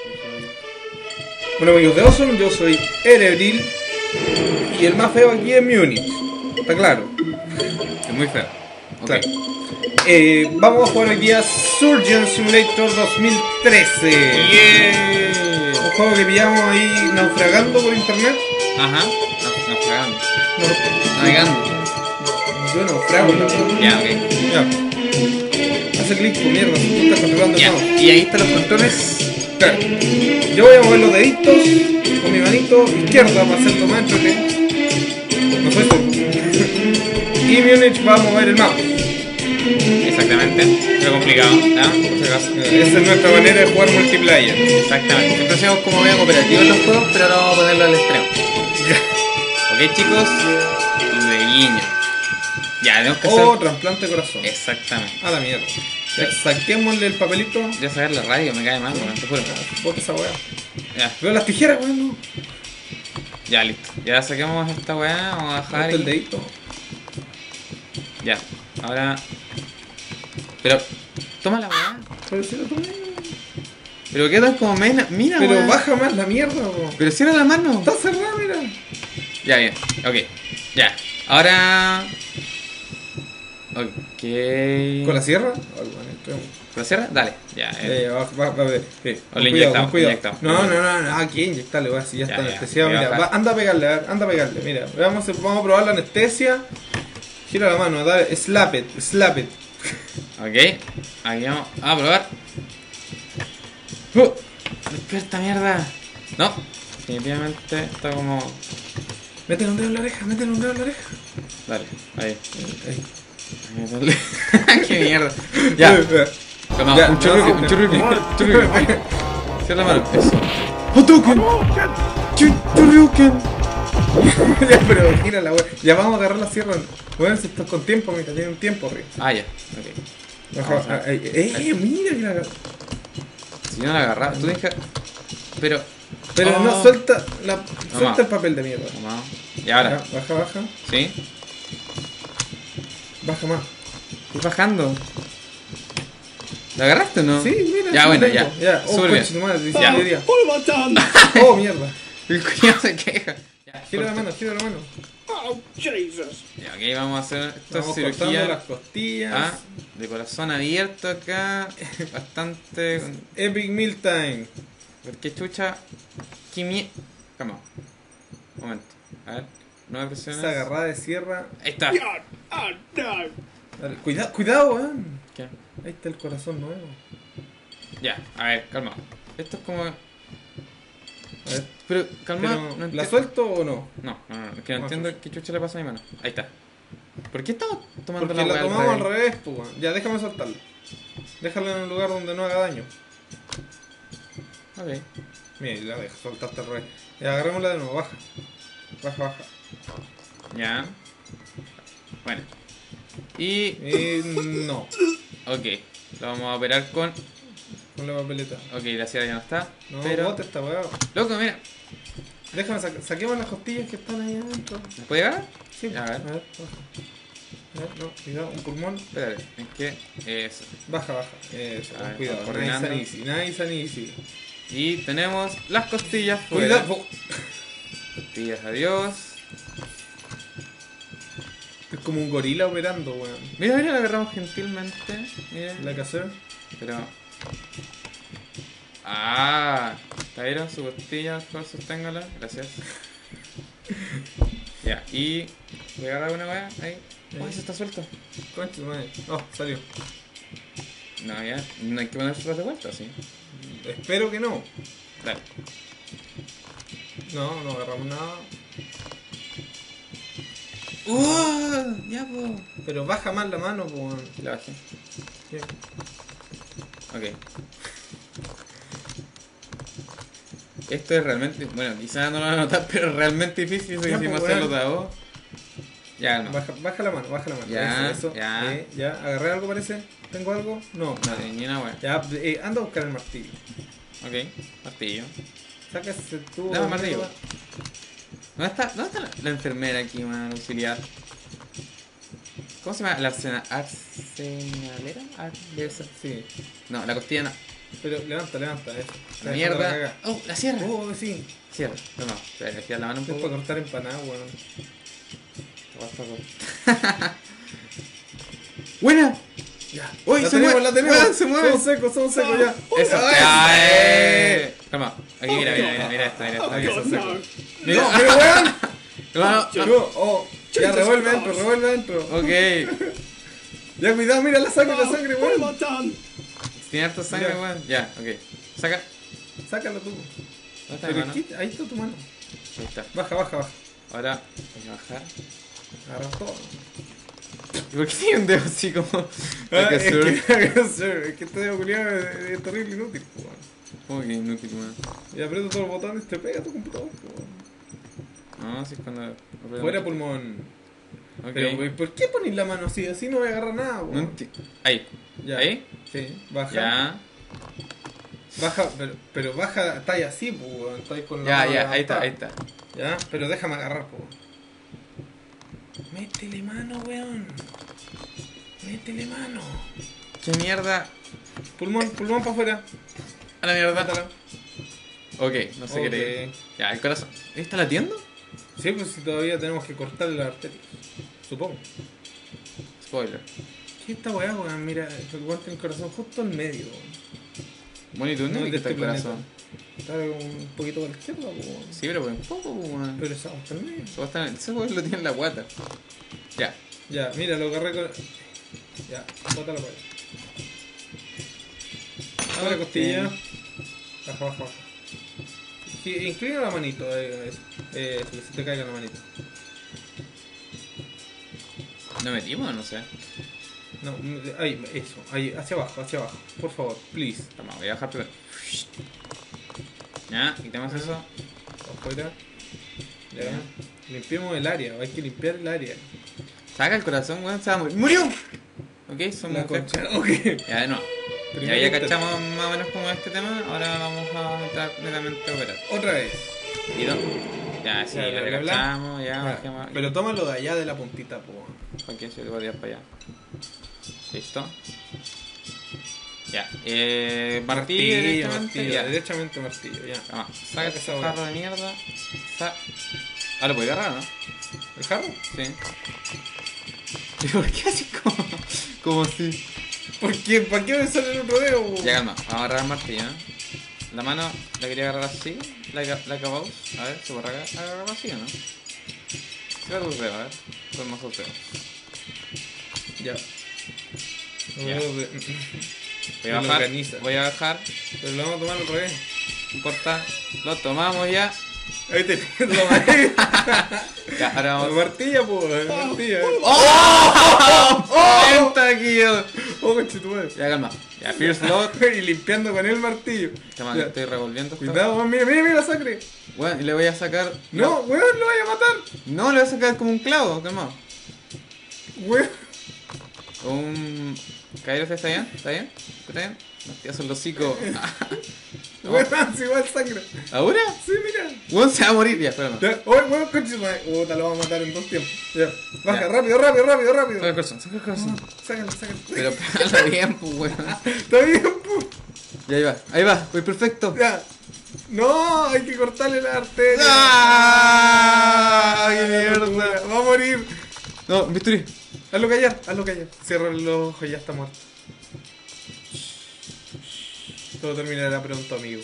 Bueno, amigos de Awesome, yo soy Erebril y el más feo aquí es Munich. Está claro. Es muy feo. Claro. Vamos a jugar hoy día Surgeon Simulator 2013. Yeah. Un juego que pillamos ahí naufragando por internet. Ajá. Naufragando. No, Navegando. yo naufrago en la web. Ya, ok. Ya. Hace clic por mierda, tú estás controlando el Ya. mouse. Y ahí están los controles. Claro. Yo voy a mover los deditos con mi manito izquierda para hacerlo más entretenido. No soy sordo. Y Munich va a mover el mouse. Exactamente. Lo complicado. ¿Ya? Por si acaso. Esa es nuestra manera de jugar multiplayer. Exactamente. Siempre hacemos como medio cooperativo en los juegos, pero ahora vamos a ponerlo al extremo. Ok, chicos. De guiño. Ya, tenemos que hacer. Oh, trasplante de corazón. Exactamente. A la mierda. Ya, saquémosle el papelito. Ya saber la radio me cae mal, weón, te juro. Bota esa weá. Ya, Veo las tijeras, weón. No. ya listo. Ya saquemos esta weá, vamos a bajar. Bota el dedito. Ya, ahora. Pero, toma la weá. Pero si lo tomé. Pero qué tal como mena. Mira, Pero weá. baja más la mierda, weón. Pero cierra la mano. Está cerrada, mira. Ya, bien, ok. Ya, ahora. Ok. ¿Con la sierra? Algo, bueno, ¿Con la cierra? Dale, ya. va a ver. O le inyectamos, inyectamos. No, aquí inyectarle, weón, si ya está Ya, anestesiado. ya, Mira, baja. anda a pegarle, a ver, anda a pegarle, mira. Vamos a probar la anestesia. Gira la mano, dale, slap it. Ok, aquí vamos a probar. Despierta, mierda. No, definitivamente está como. Métele un dedo en la oreja, Dale, ahí. Ahí. Qué mierda. Ya. Calma, Ya, un churruque, no, un churruque. Cierra la mano. Eso. ¡Hadouken! ¡Churruken! Ya, pero gira la weá. Ya vamos a agarrar la sierra. Weón, si estás con tiempo, mira, tiene un tiempo arriba. Ah, ya, ok. Vamos a Mira que la. Si yo no la agarraba, tú tienes que. Pero. Pero Oh. no, suelta Mamá. el papel de mierda. Mamá. Y ahora. Ya, baja. ¿Sí? Baja más. Estoy bajando. ¿La agarraste o no? Sí, mira. Ya, sí bueno, tengo. ya. Oh, Súper bien. concha tu madre, dice Ya. Valeria. Oh, mierda. El cuñado se queja. Ya, Gira la corta. mano. Oh, Jesus. Ya, ok, vamos a hacer esta Estamos cortando cirugía. las costillas. Ah, de corazón abierto acá. Bastante. Epic Meal Time. ¿Por qué chucha? ¿Qué mie... Calma. Un momento. A ver. No presiones. Esa agarrada de sierra. Ahí está. God. Oh, no. Dale, cuidado, weón. ¿Qué? Ahí está el corazón nuevo. Ya, a ver, calma. Esto es como. A ver, Pero, calma. pero, no ¿la entiendo. suelto o no? No, es que no Ah, entiendo qué chucha le pasa a mi mano. Ahí está. ¿Por qué estamos tomando Porque la la weá tomamos al revés? revés, pues, weón. Ya, déjame soltarla. Déjala en un lugar donde no haga daño. Ok. Mira, y la deja, soltaste al revés. Ya, agarrémosla de nuevo, baja. Baja. Ya. Bueno. Y. No. Ok. Lo vamos a operar con. Con la papeleta. Ok, la sierra ya no está. No, pero. bota esta weá. Loco, mira. Déjame, saquemos las costillas que están ahí adentro. ¿Me puede llegar? Sí, A ver. baja. A ver, no, cuidado, un pulmón. Espérate, es que. Eso. Baja. Eso, A ver, cuidado. coordinando. Nice and easy. Y tenemos las costillas fuera. Cuidado. Costillas, adiós. Es como un gorila operando, weón. Mira, la agarramos gentilmente. Mira. La que hacer. Pero. Ah, Tairo, su costilla, por favor, sosténgala. Gracias. Ya, y. Voy a agarrar una weá. Ahí. Oh, eso está suelto. Concha, madre. Oh, salió. No, ya. No hay que ponerse de vuelta, ¿sí? Espero que no. Dale. No agarramos nada. Ya, po. Pero baja más la mano, pues, weón. La bajé. Bien. Ok. Esto es realmente. Bueno, quizás no lo van a notar, pero es realmente difícil. Soy Ya, encima pues, hacerlo weón. de a vos. Ya, no. Baja la mano. Ya, Eso. ya. Ya, agarré algo, parece. ¿Tengo algo? No, nada. Ni una wea. Ya, anda a buscar el martillo. Ok, martillo. Saca ese tubo. Dame de martillo. mierda. ¿Dónde está la enfermera aquí, man, auxiliar? ¿Cómo se llama? ¿La arsenalera? Sí. No, la costilla no. Pero levanta, eso. La La mierda. caga. Oh, la sierra. Oh, sí. Cierra. No, te voy a girar la mano un Es poco. para cortar empanada, weón. ¡Buena! Ya. Uy, la se tenemos, mueve. la tenemos. Weón, se mueve. Somos secos ya. Eso. Ay, ¡Ay! Calma. Aquí, mira esto, mira Oh, esto. God, no. No, pero weón. No, No, oh. Ya, revuelve adentro. Ok. Ya, cuidado, mira la sangre, What have weón. I done? Tiene harta sangre, Ya. weón. Ya, ok. Saca. Sácalo tú. ¿Dónde está mi Pero mano? ahí está tu mano. Ahí está. Baja. Ahora hay que bajar. Agarra todo. ¿Y por qué tiene un dedo así como.? Ah, Like a es surf? que este dedo culiado es terrible inútil, weón. ¿Cómo que inútil, weón? Y aprieto todos los botones, te pega tu computador, weón. No, si es cuando. Fuera pulmón. Ok. Pero, ¿por qué pones la mano así? Así no voy a agarrar nada, No weón. Ahí. Ya. ¿Ahí? Sí, baja. Ya. Baja, pero baja, está ahí así, pues, weón. Está ahí con la Ya, mano ya. Ahí está, levantada. ahí está. Ya, pero déjame agarrar, pues. Métele mano, weón. Métele mano. ¿Qué mierda? Pulmón para afuera. A la mierda. Mátalo. Ok, no sé qué Ok. le. Ya, el corazón. ¿Está latiendo? Sí, pues si todavía tenemos que cortarle la arteria. Supongo. Spoiler. ¿Qué esta weá, weón? Mira, el weón tiene el corazón justo en medio, weón. Bueno, ¿y tú dónde No, viste de el este corazón? Está un poquito a la izquierda, weón. Sí, pero por un poco, weón. Pero esa está en medio. Ese weón lo tiene en la guata. Ya. Ya, mira, lo agarré con. Ya, bótalo para allá. Abre Ok. costilla. Baja. Inclina la manito, eso. Que se te caiga la manito. ¿No metimos o no sé? No, ahí, eso. Ahí, hacia abajo. Por favor, please. Toma, voy a bajar primero. Ya, quitemos eso. Afuera. Ya. Limpiemos el área, hay que limpiar el área. Saca el corazón, weón, se va a morir. ¡Murió! Ok, somos La mujer. concha. Ok. Ya, de nuevo. Primer Ya intento. cachamos más o menos como este tema. Ahora vamos a entrar netamente a operar. Otra vez. ¿Y dos? Ya, sí, Ya, ya bla, le bla, cachamos, ya. Ah, bajemos. pero tómalo de allá de la puntita, po. ¿Para qué se lo voy a tirar para allá? Listo. Ya, martillo directamente. Ya. Derechamente martillo, ya. Toma, saca Esa ese weá. jarro de mierda. Ah, lo puedo agarrar, ¿no? ¿El jarro? Sí. ¿Y por qué así como así? ¿Por qué? ¿Para qué me sale el otro dedo, po? Ya calma, vamos a agarrar el martillo, ¿no? La mano la quería agarrar así, like a boss. A ver, ¿se puede agarrar así o no? Cierra tus dedos, a ver. Son más dedos. Ya. Ya. Oh, Voy a Me lo bajar, organiza. voy a bajar, Pero lo vamos a tomar otra vez. no importa. Lo tomamos ya. Ahí te lo bajé. Ya, ahora vamos. Martilla, po. Martilla. ¡Entra aquí! Oh, conche tu madre. Ya calma. Ya, First Load. Y limpiando con el martillo. Toma, que Ya. estoy revolviendo esto. Cuidado, weón, mira la sangre. Bueno, y le voy a sacar. No, weón, lo vaya a matar. No, le voy a sacar como un clavo, calma. Weón. Un. ¿Cairo está bien? ¿Está bien? ¿Está bien? Mastiazo el hocico. Weón, si va el sangre. ¿Ahora? Sí, mira. Weón se va a morir. Ya, espérame. Ya, oye, weón, conche tu madre. Puta, lo vamos a matar en 2 tiempos. Ya. Baja, Ya. rápido. Saca el corazón, saca el corazón. Sácalo. Pero pégalo bien, pues, weón. Está bien, pu. Ya, ahí va, voy perfecto. Ya. No, hay que cortarle la arteria. ¡Ah! ¡Qué mierda! Va a morir. No, bisturí. Hazlo callar. Cierra los ojos, ya está muerto. Todo terminará pronto, amigo.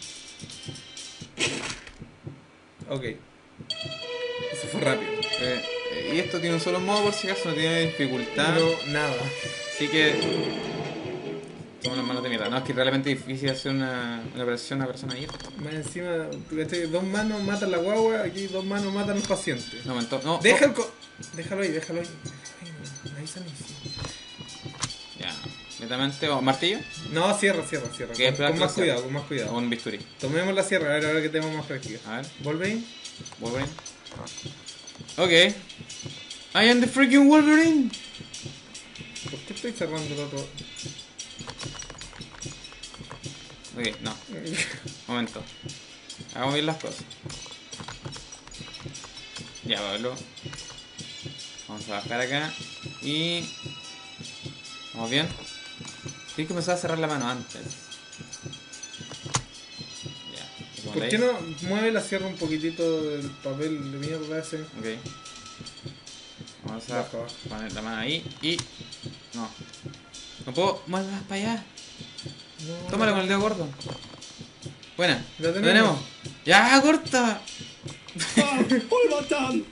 Ok. Eso fue rápido. Y esto tiene un solo modo por si acaso, no tiene dificultad. No, nada. Así que. Somos las manos de mierda. No, es que es realmente difícil hacer una operación a una persona ahí. Más encima, tú cachai, 2 manos matan la guagua, aquí 2 manos matan al paciente. No, momento. No. Deja no. Déjalo ahí. Ahí sale. Ya. Netamente. ¿Martillo? No, cierra. ¿Qué? Con Espera que más lo cierre. cuidado, con más O cuidado. un bisturí. Tomemos la sierra, a ver, ahora que tenemos más práctica. A ver. Wolverine. Wolverine. Ok. I am the freaking Wolverine. ¿Por qué estoy cerrando el otro? Ok, no. Momento. Hagamos bien las cosas. Ya, Pablo. Vamos a bajar acá. Y... ¿Vamos bien? Tienes que empezar a cerrar la mano antes. ¿Por qué no mueve la sierra un poquitito del papel de mierda ese? Ok. Vamos a Baja, baja. poner la mano ahí y... No. No puedo. Mueve más para allá. No, Tómalo con el dedo gordo. Buena. La Lo tenemos. tenemos. ¡Ya, corta! Oh, what have I done?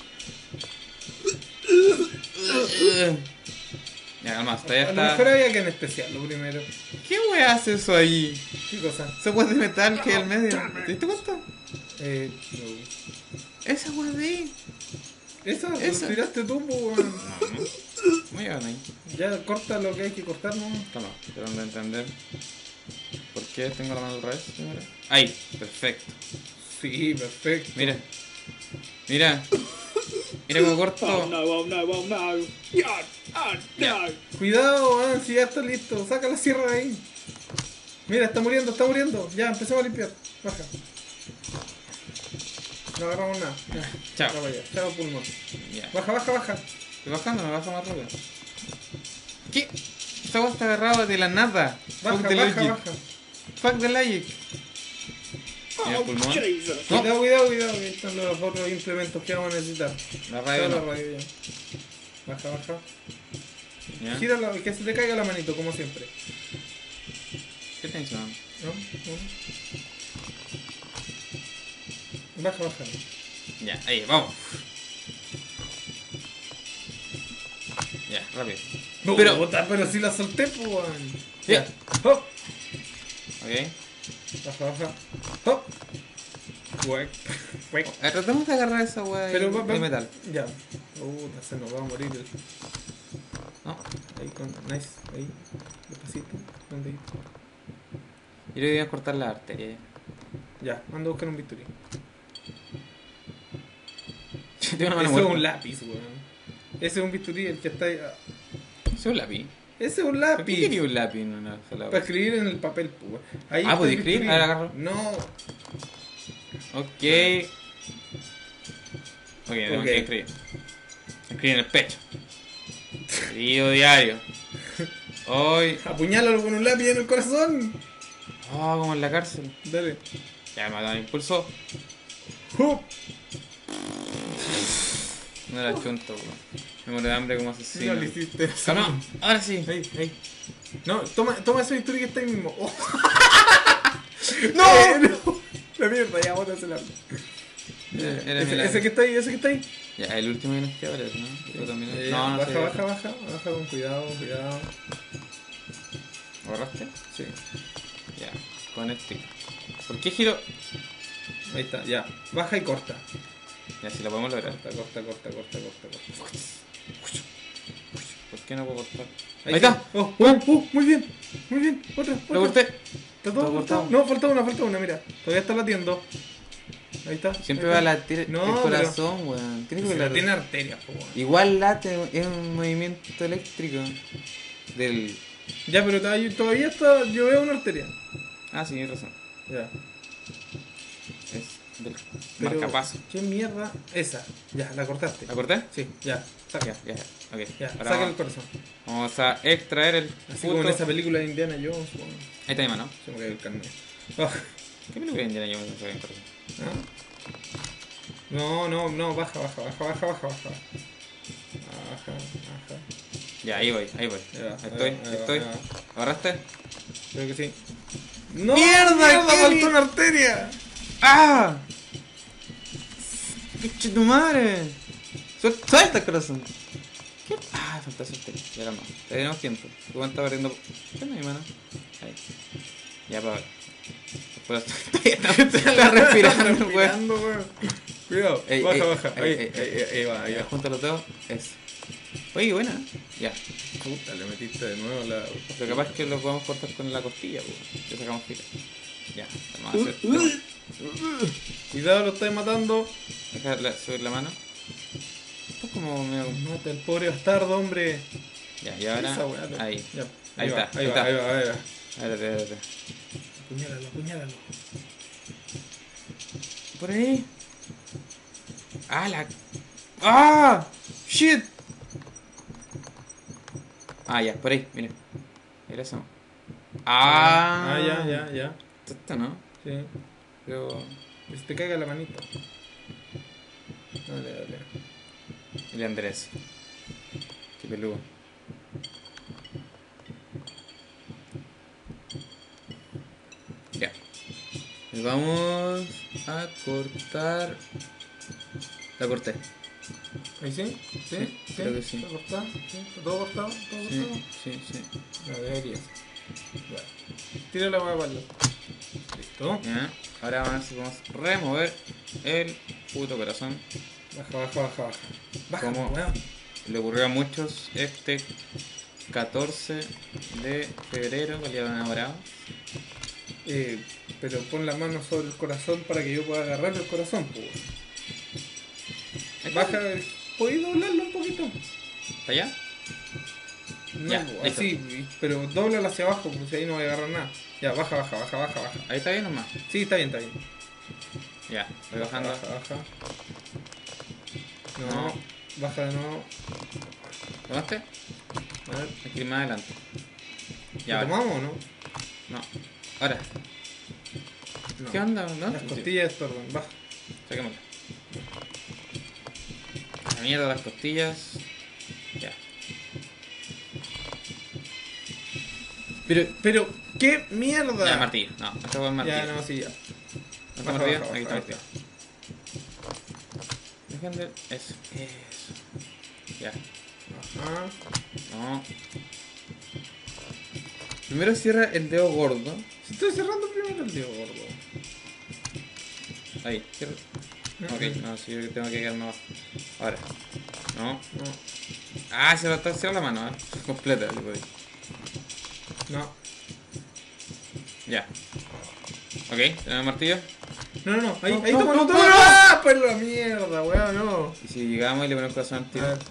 Ya, calma, todavía A lo mejor está... había que anestesiar lo primero. ¿Qué wea hace eso ahí? ¿Qué cosa? Esa wea de metal que hay al medio. ¿Te diste cuenta? No. Esa wea de ahí. Esa, Esa. lo tiraste tú, pues, weón. Muy bien ahí. Ya corta lo que hay que cortar, ¿no? Calma, tratando de entender. ¿Por qué tengo la mano al revés? Primero. Ahí, perfecto. Sí, perfecto. Mira. Mira. Mira cómo corto. Oh no, oh no, oh no. Yeah, oh no. Cuidado, weón, si ya está listo. Saca la sierra de ahí. Mira, está muriendo, está muriendo. Ya, empecemos a limpiar. Baja. No agarramos nada. Ya, Chao. baja para allá. Chao, pulmón. Ya. Baja, baja, baja. Estoy bajando, me bajo más rápido. ¿Qué? Esta wea está agarrada de la nada. Baja, Fuck the baja, logic. baja. Fuck the logic. Mira el Oh, pulmón. Jesus. No. Cuidado, cuidado, cuidado. Ahí están los otros implementos que vamos a necesitar. La radio Chao, no. la radio ya. Baja, baja. ¿Ya? Gírala, que se te caiga la manito, como siempre. ¿Qué tensión? ¿No? ¿No? Baja, baja. Ya, ahí, vamos. Ya, rápido. Pero si la solté, pues, weón. Ya. Hop. Ok. Baja, baja. Hop. Cuec. Cuec. Tratemos de agarrar esa wea Pero de metal. Ya. Puta, se nos va a morir el... No. Ahí con... Nice. Ahí. Despacito. ¿Dónde? Yo creo que voy a cortar la arteria. Ya. Ando a buscar un bisturí. Yo tengo una mano Ese es muerta. un lápiz, weón. Ese es un bisturí, el que está ahí. Ese es un lápiz. Ese es un ¿Por lápiz. qué quería un lápiz en una sola Para wea? escribir en el papel, pues, weón. Ahí Ah, está ¿podía el escribir? bisturí. A ver, agarro. No. Ok. Ok, tengo Ok. que escribir. Escribir en el pecho. Querido diario. Hoy. Apuñálalo con un lápiz en el corazón. Oh, como en la cárcel. Dale. Ya me ha dado impulso. Hup. No era chunto, weón. Me muero de hambre como Sí, asesino. no lo hiciste. Ah, no, ahora sí. Ahí, ahí. No, toma ese bisturí que está ahí mismo. Oh. ¡No! no. La mierda, ya, bótase el arma. Era Ese milagro. que está ahí, ese que está ahí. Ya, el último que nos queda, parece, ¿no? Tú también. No, No, no baja, sé. baja, baja, baja con cuidado, cuidado. ¿Agarraste? Sí, Ya, con este. ¿Por qué giro? ahí está, ya. Baja y corta. Ya, si lo podemos lograr. Corta. ¿Por qué no puedo cortar? Ahí Ahí está. Oh, muy bien, muy bien. Otra. Lo corté. ¿Está todo Todo cortado? cortado. No, falta una, mira. Todavía está latiendo. Ahí está. Siempre ahí va está. a latir No, el pero- corazón, weón. Tiene que Si la latir. tiene arterias, po, weón. Igual late, es un movimiento eléctrico del... Ya, pero todavía está. Yo veo una arteria. Ah, sí, tienes razón. Ya. Es del Pero, marcapaso. ¿qué mierda? Esa. Ya, la cortaste. ¿La corté? Sí, ya. Saca. Ya, ok. Ya, Ahora saca el vamos, corazón. vamos a extraer el Así puto... como en esa película de Indiana Jones, weón. Ahí está mi mano. Se me cayó el carnet. Ah, ¿Qué película de Indiana Jones no se ve en corazón? ¿ah? No, baja. Baja. Ya, ahí voy. Ahí va, Estoy. ahí va. ¿Agarraste? Creo que sí. ¡No! ¡Mierda, Kelly! ¡Faltó una arteria! ¡Ah! ¡Pinche tu madre! ¡Suelta el corazón! ¿Qué? Ah, falta suerte. Ya calma. Todavía tenemos tiempo. Tu mano está perdiendo. ¿Qué onda, mi mano? Ahí. Ya, para ver. Después está respirando, weón. Respirando, weón. Cuidado. Ey, Baja. ey, Ahí va. Ya, junta los dedos. Eso. Oye, buena. Ya. Puta, le metiste de nuevo la... Lo capaz es que lo podemos cortar con la costilla, weón. Ya sacamos fila. Ya, vamos a hacer. Cuidado, lo estáis matando. Deja subir la mano. Esto es como medio... Mata el pobre bastardo, hombre. Ya, y ahora... Esa weá, Ahí. Ya. Ahí va, está, ahí ahí va. está. Espérate. Apuñálalo. Por ahí. ¡Ah, la... ¡Ah! ¡Shit! Ah, ya, por ahí, miren. Ahí lo hacemos. ¡Ah! Ya. Esto, ¿no? Sí. Pero que se te caiga la manita. Dale, dale. El Andrés. Qué peludo. Ya. Y vamos a cortar. La corté. ¿Ahí sí? ¿Sí? Sí, creo que sí. ¿Está cortado? ¿Sí? ¿Está todo cortado? ¿Todo Sí, cortado? sí, sí. No, debería ser. Ya. Tira la hueá para el lado. Listo. Ya. Ahora vamos a ver si podemos remover el puto corazón. Baja, baja, baja, baja. Baja, ¿Cómo? weón. Le ocurrió a muchos este 14 de febrero, el día de los enamorados. Pero pon la mano sobre el corazón para que yo pueda agarrar el corazón, pues. Baja, ¿podéis doblarlo un poquito? ¿Está allá? No, Ya, pues, listo. así, pero doblalo hacia abajo, porque ahí no voy a agarrar nada. Ya, baja, baja, baja, baja, baja. Ahí está bien nomás. Sí, está bien, está bien. Ya, voy bajando. Baja, baja. No, No. baja de nuevo. ¿Tomaste? A ver, Hay que ir más adelante. Ya, ¿lo vale. tomamos o no? No. Ahora, No. ¿qué onda? ¿No? Las costillas estorban, baja. Saquémosla. La mierda las costillas. Ya. Pero, ¿qué mierda? Ya, martillo. No, esta fue el martillo. Ya, no, sí, ya. ¿No está Baja, martillo? baja, Aquí está baja, martillo. Dejen de... Eso. Eso. Ya. Ajá. No. Primero cierra el dedo gordo. Si estoy cerrando primero el dedo gordo. Ahí, cierra. Ok, no, sí, yo tengo que quedarme abajo. Ahora. No. No, Ah, cierra la mano, completa, si podéis. no. Ya. Ok, tenemos el martillo. No, no, ahí, No, ahí, no, tómalo, no, tómalo. no. ¡Ah! Pues la mierda, weón, no. Y si llegamos y le ponemos corazón al A tiro. ver,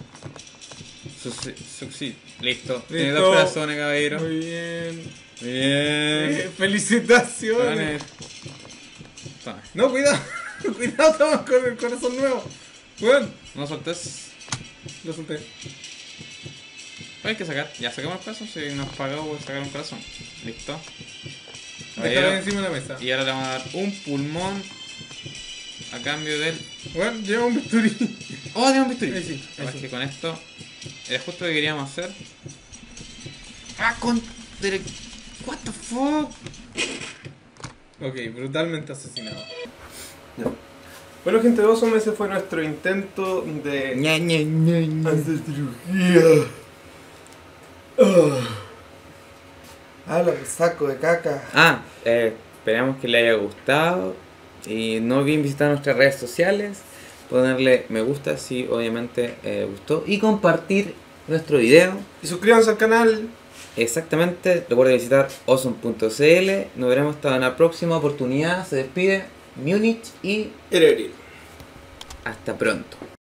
Sí, listo. Tiene listo. dos corazones, caballero. Muy bien. Bien. Felicitaciones. Toma. No, cuidado. Cuidado, toma con el corazón nuevo. Weón, No soltes. lo solté. Hay que sacar. Ya sacamos el corazón. Si nos pagó por sacar un corazón. Listo. Déjalo Caballero. encima de la mesa. Y ahora le vamos a dar un pulmón a cambio del. Weón, lleva un bisturí. ¡Oh, tiene un bisturí! Ahí sí, ahí Además sí. que con esto era justo lo que queríamos hacer. ¡Ah, con... What the fuck! Ok, brutalmente asesinado. Bueno, gente, 2 meses fue nuestro intento de hacer cirugía. La saco de caca. Esperamos que le haya gustado. Y no olviden visitar nuestras redes sociales. Ponerle me gusta si obviamente gustó. Y compartir nuestro video. Y suscríbanse al canal. Exactamente. Recuerden visitar awesome.cl. Nos veremos hasta una próxima oportunidad. Se despide Múnich y Ereril. hasta pronto.